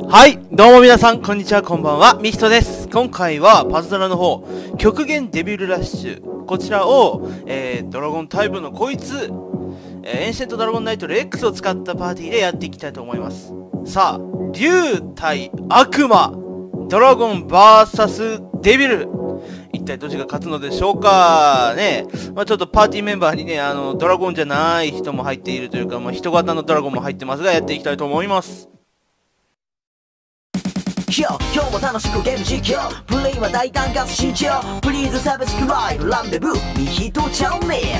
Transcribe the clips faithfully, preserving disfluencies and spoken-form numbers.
はい、どうも皆さん、こんにちは、こんばんは、ミヒトです。今回はパズドラの方、極限デビルラッシュ、こちらを、えー、ドラゴンタイプのこいつ、えー、エンシェントドラゴンナイトレックスを使ったパーティーでやっていきたいと思います。さあ、竜対悪魔、ドラゴン ブイエス デビル、一体どっちが勝つのでしょうかね。まあちょっとパーティーメンバーにね、あの、ドラゴンじゃない人も入っているというか、まあ人型のドラゴンも入ってますが、やっていきたいと思います。 今日も楽しくゲーム実況プレイは大胆かつ慎重プリーズサブスクライブランデブーミヒトチャンネ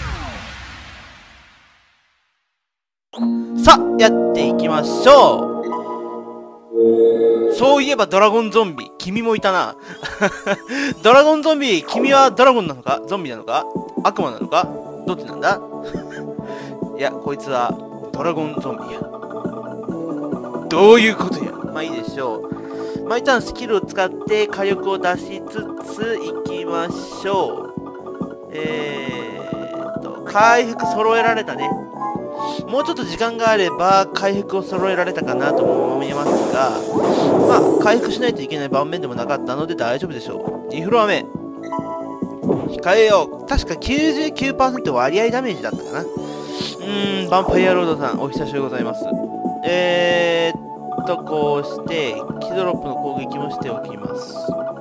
ル。さあやっていきましょう。そういえばドラゴンゾンビ君もいたなドラゴンゾンビ君はドラゴンなのかゾンビなのか悪魔なのかどっちなんだいやこいつはドラゴンゾンビや。どういうことや。まあいいでしょう。まあ一旦スキルを使って火力を出しつついきましょう。えーっと回復揃えられたね。もうちょっと時間があれば回復を揃えられたかなとも思いますが、まあ回復しないといけない盤面でもなかったので大丈夫でしょう。にフロア目控えよう。確か きゅうじゅうきゅうパーセント 割合ダメージだったかな。うーん、ヴァンパイアロードさんお久しぶりでございます。えーっとこうしてキドロップの攻撃もしておきます。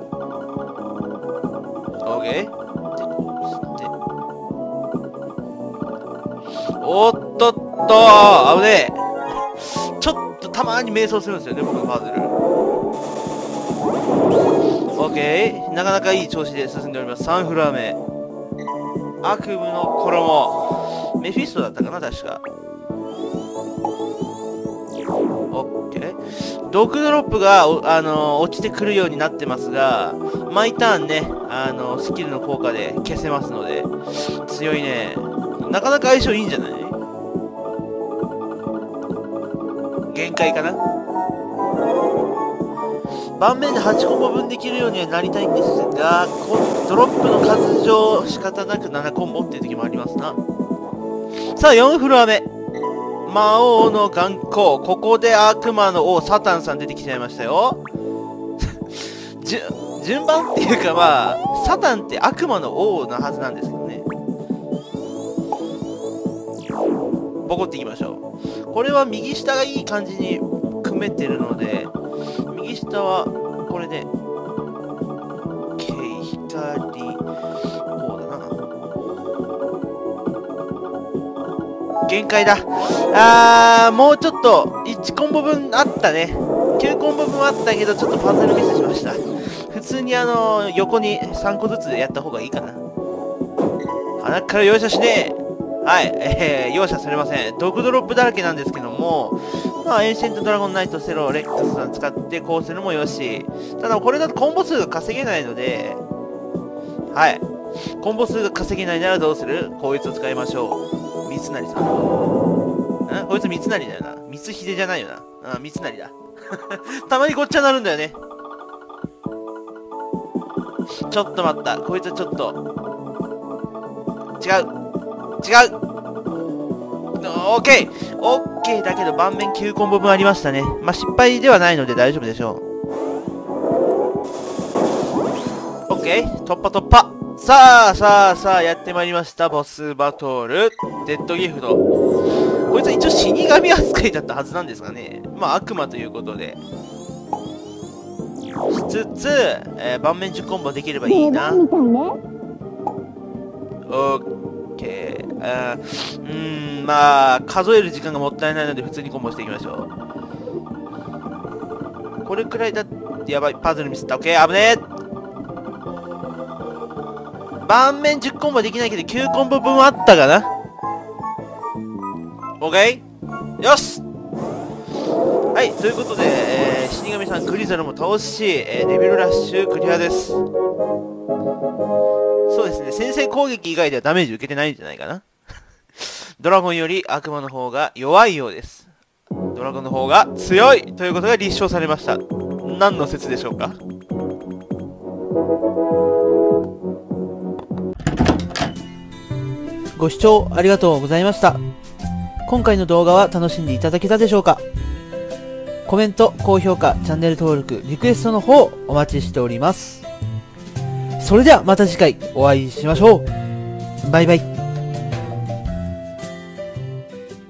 OK でこうしておっとっと危ねえちょっとたまに迷走するんですよね僕のパズル。 OK なかなかいい調子で進んでおります。さんフロア目悪夢の衣メフィストだったかな確か。毒ドロップが、あのー、落ちてくるようになってますが、毎ターンね、あのー、スキルの効果で消せますので、強いね。なかなか相性いいんじゃない？限界かな？盤面ではちコンボ分できるようにはなりたいんですが、ドロップの数上仕方なくななコンボっていう時もありますな。さあ、よんフロア目。魔王の眼光。ここで悪魔の王サタンさん出てきちゃいましたよ順番っていうかまあサタンって悪魔の王なはずなんですけどね。ボコっていきましょう。これは右下がいい感じに組めてるので右下はこれで OK 光こうだな。限界だ。あーもうちょっといちコンボ分あったね。きゅうコンボ分あったけどちょっとパズルミスしました。普通にあの横にさんこずつやった方がいいかな。鼻から容赦しねえ。はい、えー、容赦されません。毒ドロップだらけなんですけども、まあエンシェントドラゴンナイトセロレックスさん使ってこうするもよし、ただこれだとコンボ数が稼げないので、はいコンボ数が稼げないならどうする？こいつを使いましょう。三成さん。んこいつ三成だよな。光秀じゃないよな。うん、三成だ。たまにごっちゃなるんだよね。ちょっと待った。こいつちょっと。違う。違う。オッケーオッケーだけど盤面きゅうコンボ分ありましたね。まあ、失敗ではないので大丈夫でしょう。オッケー突破突破さあさあさあやってまいりました。ボスバトルデッドギフト。こいつは一応死神扱いだったはずなんですがね。まあ悪魔ということでしつつ、えー、盤面じゅうコンボできればいいな。オッケーあーうーんまあ数える時間がもったいないので普通にコンボしていきましょう。これくらいだってやばい。パズルミスった。オッケー危ねえ。盤面じゅうコンボできないけどきゅうコンボ分あったかな。 OK よし。はいということで、えー、死神さんクリザルも倒し、えー、デビルラッシュクリアです。そうですね先制攻撃以外ではダメージ受けてないんじゃないかなドラゴンより悪魔の方が弱いようです。ドラゴンの方が強いということが立証されました。何の説でしょうか。ご視聴ありがとうございました。今回の動画は楽しんでいただけたでしょうか。 コメント、高評価、チャンネル登録、リクエストの方お待ちしております。それではまた次回お会いしましょう。バイバイ。